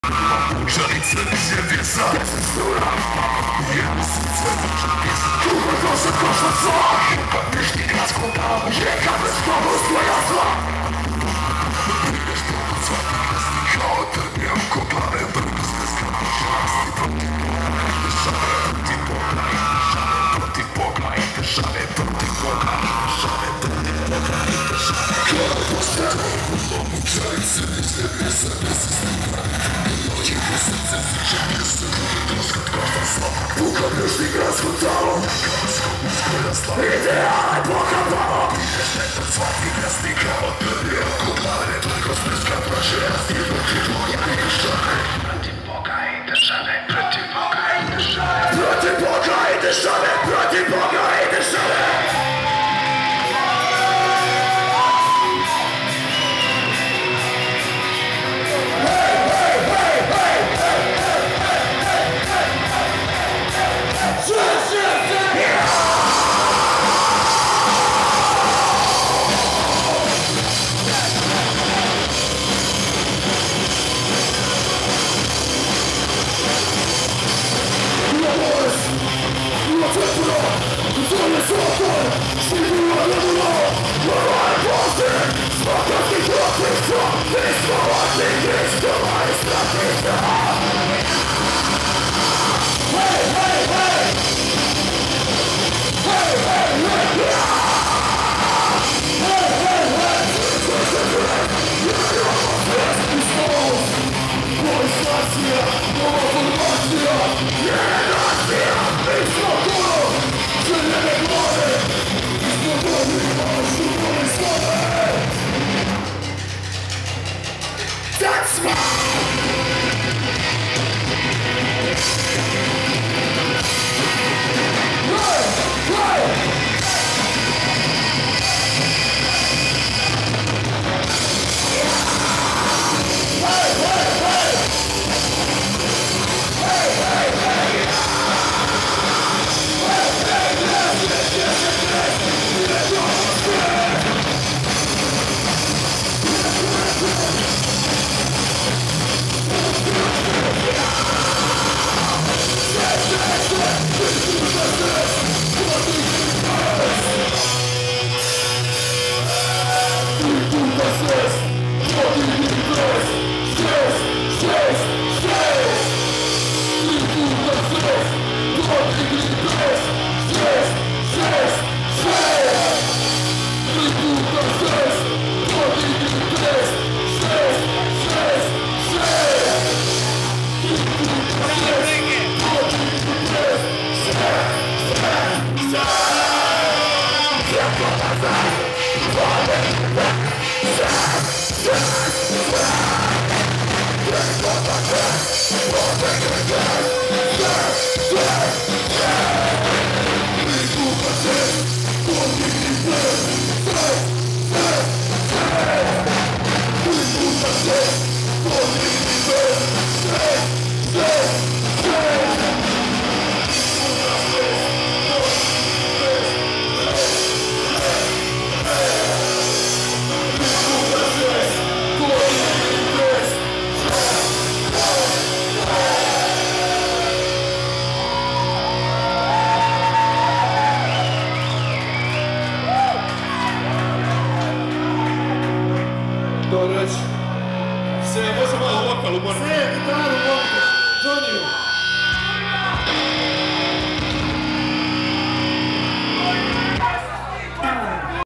Mučan i trnje, bijesa, jedno srce mučan bijesa. Kuga došla košla zla, kad ništi gradsko tamo, jeka bez pomoć tvoja zla. Ideš poput svakih glasni kao trnje oko glave, brgo zvezkama žasti protiv Boga i države, protiv Boga i države, protiv Boga i države, protiv Boga i države, trnje Boga i države. Kada postanu mučan i trnje, bijesa, nesistina. Cicho srce zviče mjesto, troškat košta slava. Puka mjušti gradsko talo, uzgoja slava. Ideale pokapalo. Ideš nekad svakih glasnika, od trnje oko glave, brgo zvezkama žasti protiv Boga i države. Protiv Boga i države, protiv Boga i države. Protiv Boga i države, protiv Boga i države. Tempora, Dolje, zakon, živio, nemoral, poziv, balkanskih ratišta, Antikrist, čuvari, stratišta. Hej, hej, hej! Hej, hej, hej! Hej, hej, hej! Polizacija, nova formacija, renacija, isto Korov, trnje glave, slobodnima šumove slave. That's Dobro reći. Sve, možemo malo vokalu, moram. Sve, gitaru, vokalu, Johnny.